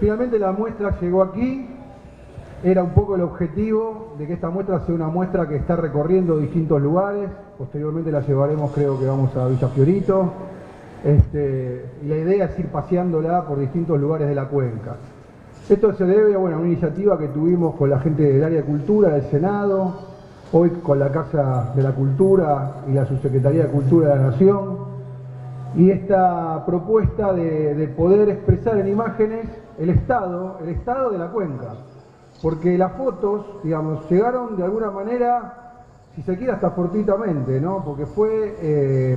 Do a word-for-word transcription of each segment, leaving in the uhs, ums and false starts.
finalmente la muestra llegó aquí. Era un poco el objetivo de que esta muestra sea una muestra que está recorriendo distintos lugares. Posteriormente la llevaremos, creo que vamos a Villa Fiorito. Este, y la idea es ir paseándola por distintos lugares de la cuenca. Esto se debe bueno, a una iniciativa que tuvimos con la gente del área de cultura del Senado, hoy con la Casa de la Cultura y la Subsecretaría de Cultura de la Nación, y esta propuesta de, de poder expresar en imágenes el estado, el estado de la cuenca. Porque las fotos, digamos, llegaron de alguna manera, si se quiere hasta fortuitamente, ¿no? Porque fue, eh,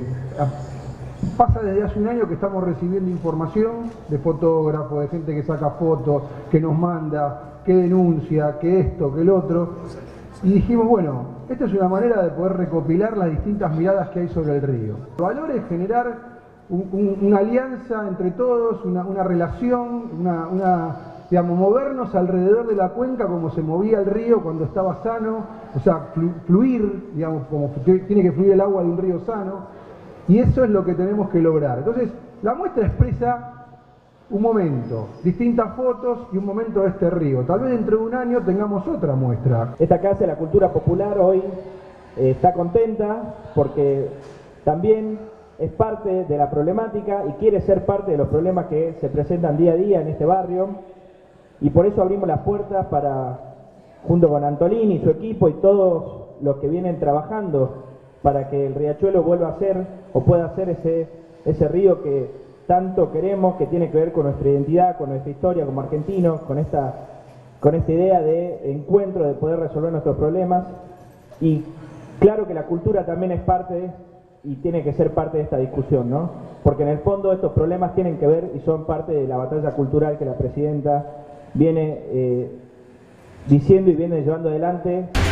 pasa desde hace un año que estamos recibiendo información de fotógrafos, de gente que saca fotos, que nos manda, que denuncia, que esto, que el otro. Y dijimos, bueno, esta es una manera de poder recopilar las distintas miradas que hay sobre el río. El valor es generar un, un, una alianza entre todos, una, una relación, una... una digamos, movernos alrededor de la cuenca como se movía el río cuando estaba sano, o sea, fluir, digamos, como tiene que fluir el agua de un río sano, y eso es lo que tenemos que lograr. Entonces, la muestra expresa un momento, distintas fotos y un momento de este río. Tal vez dentro de un año tengamos otra muestra. Esta Casa de la Cultura Popular hoy eh, está contenta porque también es parte de la problemática y quiere ser parte de los problemas que se presentan día a día en este barrio. Y por eso abrimos las puertas para, junto con Antolini y su equipo y todos los que vienen trabajando para que el riachuelo vuelva a ser o pueda ser ese, ese río que tanto queremos, que tiene que ver con nuestra identidad, con nuestra historia como argentinos, con esta, con esta idea de encuentro, de poder resolver nuestros problemas. Y claro que la cultura también es parte y tiene que ser parte de esta discusión, ¿no? Porque en el fondo estos problemas tienen que ver y son parte de la batalla cultural que la presidenta viene eh, diciendo y viene llevando adelante.